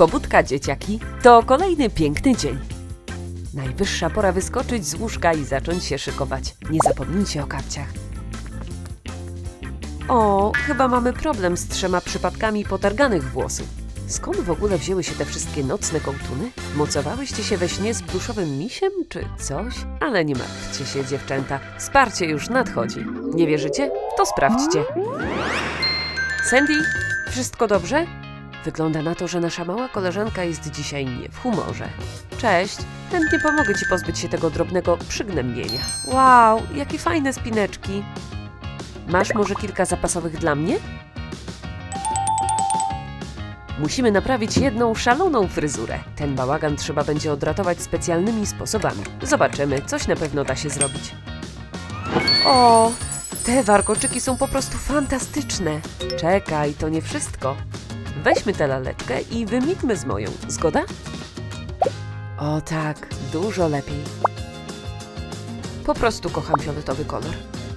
Pobudka, dzieciaki, to kolejny piękny dzień. Najwyższa pora wyskoczyć z łóżka i zacząć się szykować. Nie zapomnijcie o kapciach. O, chyba mamy problem z 3 przypadkami potarganych włosów. Skąd w ogóle wzięły się te wszystkie nocne kołtuny? Mocowałyście się we śnie z pluszowym misiem, czy coś? Ale nie martwcie się, dziewczęta. Wsparcie już nadchodzi. Nie wierzycie? To sprawdźcie. Sandy, wszystko dobrze? Wygląda na to, że nasza mała koleżanka jest dzisiaj nie w humorze. Cześć, chętnie pomogę ci pozbyć się tego drobnego przygnębienia. Wow, jakie fajne spineczki. Masz może kilka zapasowych dla mnie? Musimy naprawić jedną szaloną fryzurę. Ten bałagan trzeba będzie odratować specjalnymi sposobami. Zobaczymy, coś na pewno da się zrobić. O, te warkoczyki są po prostu fantastyczne. Czekaj, to nie wszystko. Weźmy tę laleczkę i wymieńmy z moją. Zgoda? O tak, dużo lepiej. Po prostu kocham fioletowy kolor.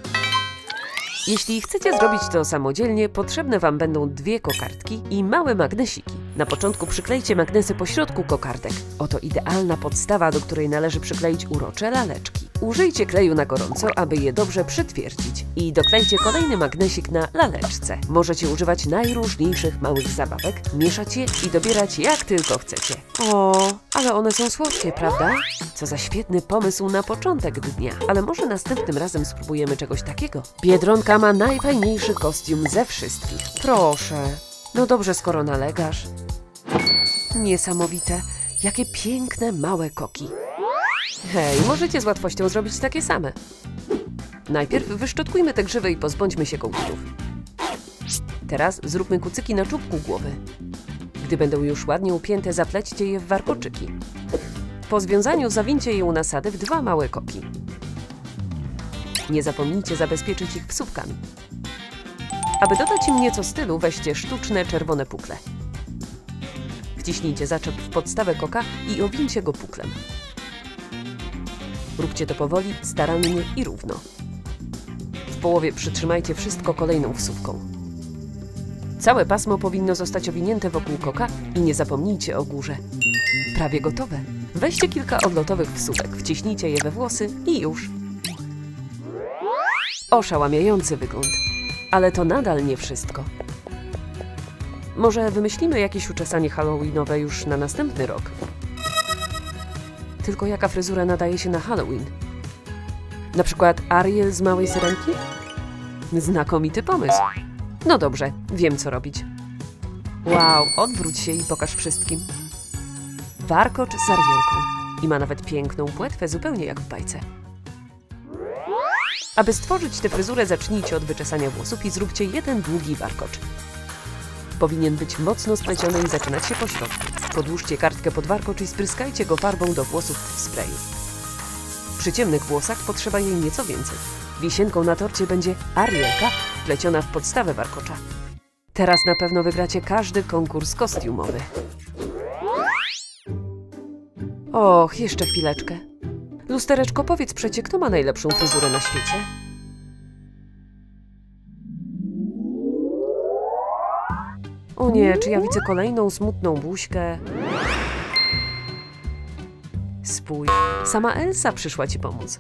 Jeśli chcecie zrobić to samodzielnie, potrzebne Wam będą 2 kokardki i małe magnesiki. Na początku przyklejcie magnesy po środku kokardek. Oto idealna podstawa, do której należy przykleić urocze laleczki. Użyjcie kleju na gorąco, aby je dobrze przytwierdzić. I doklejcie kolejny magnesik na laleczce. Możecie używać najróżniejszych małych zabawek, mieszać je i dobierać jak tylko chcecie. O, ale one są słodkie, prawda? Co za świetny pomysł na początek dnia. Ale może następnym razem spróbujemy czegoś takiego. Biedronka ma najfajniejszy kostium ze wszystkich. Proszę. No dobrze, skoro nalegasz. Niesamowite. Jakie piękne, małe koki. Hej, możecie z łatwością zrobić takie same. Najpierw wyszczotkujmy te grzywy i pozbądźmy się kołtunów. Teraz zróbmy kucyki na czubku głowy. Gdy będą już ładnie upięte, zaplećcie je w warkoczyki. Po związaniu zawincie je u nasady w 2 małe koki. Nie zapomnijcie zabezpieczyć ich wsówkami. Aby dodać im nieco stylu, weźcie sztuczne czerwone pukle. Wciśnijcie zaczep w podstawę koka i owincie go puklem. Róbcie to powoli, starannie i równo. W połowie przytrzymajcie wszystko kolejną wsówką. Całe pasmo powinno zostać owinięte wokół koka i nie zapomnijcie o górze. Prawie gotowe. Weźcie kilka odlotowych wsówek, wciśnijcie je we włosy i już. Oszałamiający wygląd. Ale to nadal nie wszystko. Może wymyślimy jakieś uczesanie halloweenowe już na następny rok? Tylko jaka fryzura nadaje się na Halloween? Na przykład Ariel z Małej Syrenki? Znakomity pomysł. No dobrze, wiem co robić. Wow, odwróć się i pokaż wszystkim. Warkocz z Arielką. I ma nawet piękną płetwę, zupełnie jak w bajce. Aby stworzyć tę fryzurę, zacznijcie od wyczesania włosów i zróbcie jeden długi warkocz. Powinien być mocno spleciony i zaczynać się po środku. Podłóżcie kartkę pod warkocz i spryskajcie go farbą do włosów w sprayu. Przy ciemnych włosach potrzeba jej nieco więcej. Wisienką na torcie będzie Arielka wpleciona w podstawę warkocza. Teraz na pewno wygracie każdy konkurs kostiumowy. Och, jeszcze chwileczkę. Lustereczko, powiedz przecie, kto ma najlepszą fryzurę na świecie? O nie, czy ja widzę kolejną smutną buźkę? Spójrz, sama Elsa przyszła ci pomóc.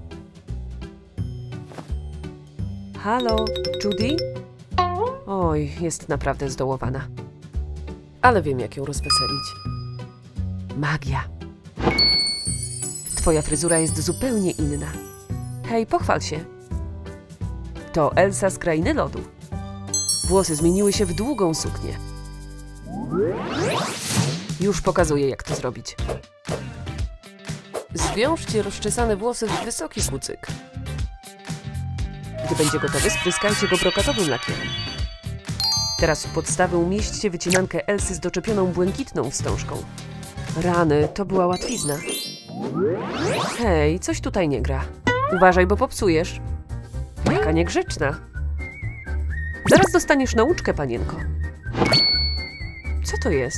Halo, Judy? Oj, jest naprawdę zdołowana. Ale wiem, jak ją rozweselić. Magia. Twoja fryzura jest zupełnie inna. Hej, pochwal się. To Elsa z Krainy Lodu. Włosy zmieniły się w długą suknię. Już pokazuję, jak to zrobić. Zwiążcie rozczesane włosy w wysoki kucyk. Gdy będzie gotowy, spryskajcie go brokatowym lakierem. Teraz w podstawę umieśćcie wycinankę Elsy z doczepioną błękitną wstążką. Rany, to była łatwizna. Hej, coś tutaj nie gra. Uważaj, bo popsujesz. Jaka niegrzeczna. Zaraz dostaniesz nauczkę, panienko. Co to jest?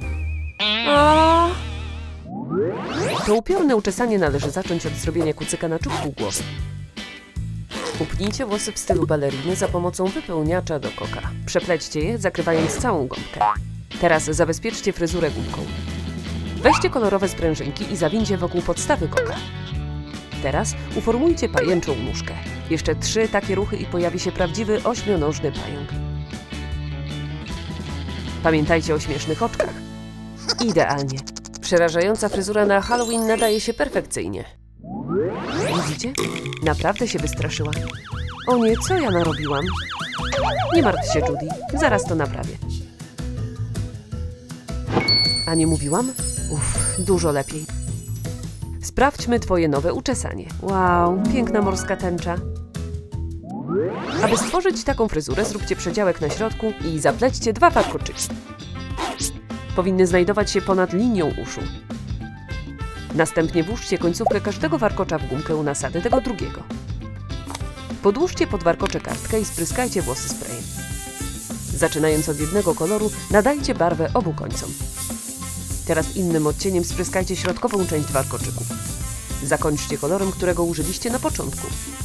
To upiorne uczesanie należy zacząć od zrobienia kucyka na czubku głowy. Upnijcie włosy w stylu baleriny za pomocą wypełniacza do koka. Przeplećcie je, zakrywając całą gąbkę. Teraz zabezpieczcie fryzurę gumką. Weźcie kolorowe sprężynki i zawincie wokół podstawy koka. Teraz uformujcie pajęczą nóżkę. Jeszcze 3 takie ruchy i pojawi się prawdziwy ośmionożny pająk. Pamiętajcie o śmiesznych oczkach. Idealnie. Przerażająca fryzura na Halloween nadaje się perfekcyjnie. Widzicie? Naprawdę się wystraszyła. O nie, co ja narobiłam? Nie martw się, Judy. Zaraz to naprawię. A nie mówiłam? Uff, dużo lepiej. Sprawdźmy twoje nowe uczesanie. Wow, piękna morska tęcza. Aby stworzyć taką fryzurę, zróbcie przedziałek na środku i zaplećcie 2 warkoczyki. Powinny znajdować się ponad linią uszu. Następnie włóżcie końcówkę każdego warkocza w gumkę u nasady tego drugiego. Podłóżcie pod warkocze kartkę i spryskajcie włosy sprayem. Zaczynając od jednego koloru, nadajcie barwę obu końcom. Teraz innym odcieniem spryskajcie środkową część warkoczyków. Zakończcie kolorem, którego użyliście na początku.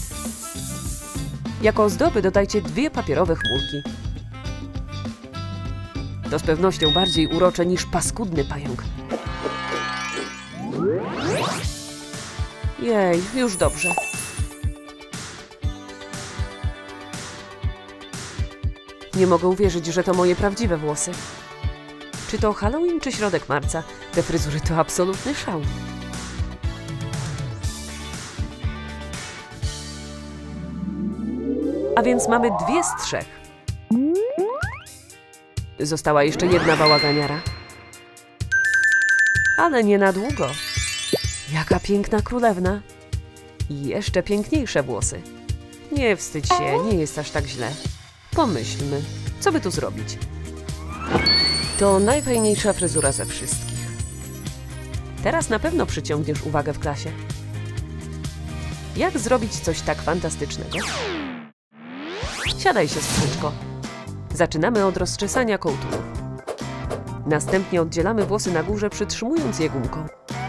Jako ozdoby dodajcie 2 papierowe chmurki. To z pewnością bardziej urocze niż paskudny pająk. Jej, już dobrze. Nie mogę uwierzyć, że to moje prawdziwe włosy. Czy to Halloween, czy środek marca? Te fryzury to absolutny szał. A więc mamy 2 z 3. Została jeszcze jedna bałaganiara. Ale nie na długo. Jaka piękna królewna. I jeszcze piękniejsze włosy. Nie wstydź się, nie jest aż tak źle. Pomyślmy, co by tu zrobić? To najfajniejsza fryzura ze wszystkich. Teraz na pewno przyciągniesz uwagę w klasie. Jak zrobić coś tak fantastycznego? Siadaj się, skrzyczko. Zaczynamy od rozczesania kołtunów. Następnie oddzielamy włosy na górze, przytrzymując je gumką.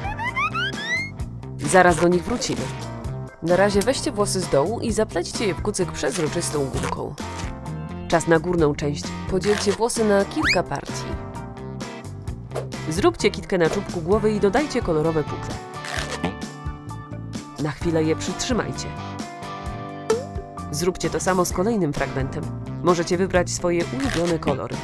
Zaraz do nich wrócimy. Na razie weźcie włosy z dołu i zaplećcie je w kucyk przezroczystą gumką. Czas na górną część. Podzielcie włosy na kilka partii. Zróbcie kitkę na czubku głowy i dodajcie kolorowe pukle. Na chwilę je przytrzymajcie. Zróbcie to samo z kolejnym fragmentem. Możecie wybrać swoje ulubione kolory.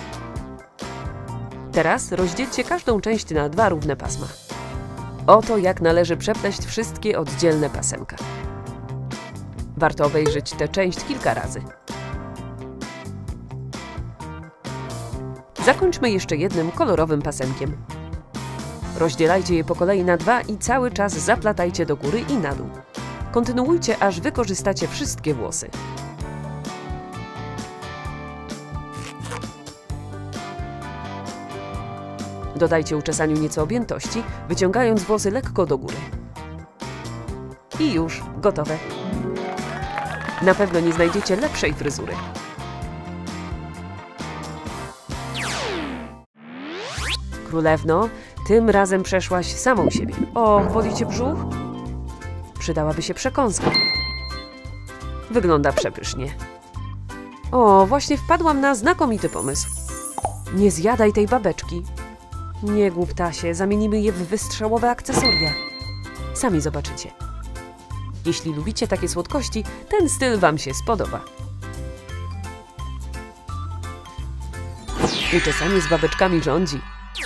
Teraz rozdzielcie każdą część na 2 równe pasma. Oto jak należy przepleść wszystkie oddzielne pasemka. Warto obejrzeć tę część kilka razy. Zakończmy jeszcze jednym kolorowym pasemkiem. Rozdzielajcie je po kolei na 2 i cały czas zaplatajcie do góry i na dół. Kontynuujcie, aż wykorzystacie wszystkie włosy. Dodajcie uczesaniu nieco objętości, wyciągając włosy lekko do góry. I już gotowe. Na pewno nie znajdziecie lepszej fryzury. Królewno, tym razem przeszłaś samą siebie. O, boli cię brzuch? Przydałaby się przekąska. Wygląda przepysznie. O, właśnie wpadłam na znakomity pomysł. Nie zjadaj tej babeczki. Nie głup, Tasie, zamienimy je w wystrzałowe akcesoria. Sami zobaczycie. Jeśli lubicie takie słodkości, ten styl wam się spodoba. Uczesanie z babeczkami rządzi.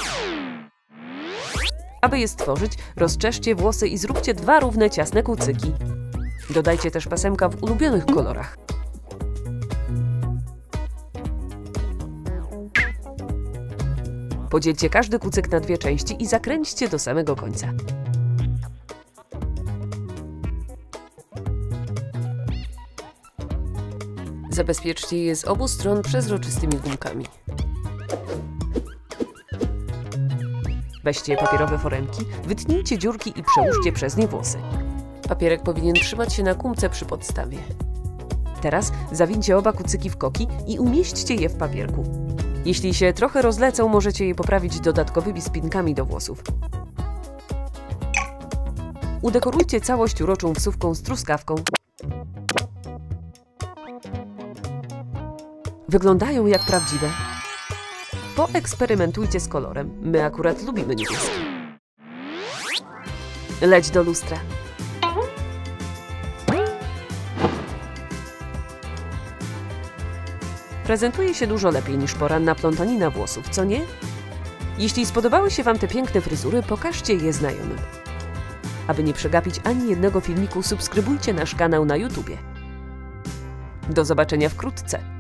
Aby je stworzyć, rozczeszcie włosy i zróbcie 2 równe, ciasne kucyki. Dodajcie też pasemka w ulubionych kolorach. Podzielcie każdy kucyk na 2 części i zakręćcie do samego końca. Zabezpieczcie je z obu stron przezroczystymi gumkami. Weźcie papierowe foremki, wytnijcie dziurki i przełóżcie przez nie włosy. Papierek powinien trzymać się na gumce przy podstawie. Teraz zawincie oba kucyki w koki i umieśćcie je w papierku. Jeśli się trochę rozlecą, możecie je poprawić dodatkowymi spinkami do włosów. Udekorujcie całość uroczą wsówką z truskawką. Wyglądają jak prawdziwe. Poeksperymentujcie z kolorem. My akurat lubimy niebieski. Leć do lustra. Prezentuje się dużo lepiej niż poranna plątanina włosów, co nie? Jeśli spodobały się Wam te piękne fryzury, pokażcie je znajomym. Aby nie przegapić ani jednego filmiku, subskrybujcie nasz kanał na YouTubie. Do zobaczenia wkrótce!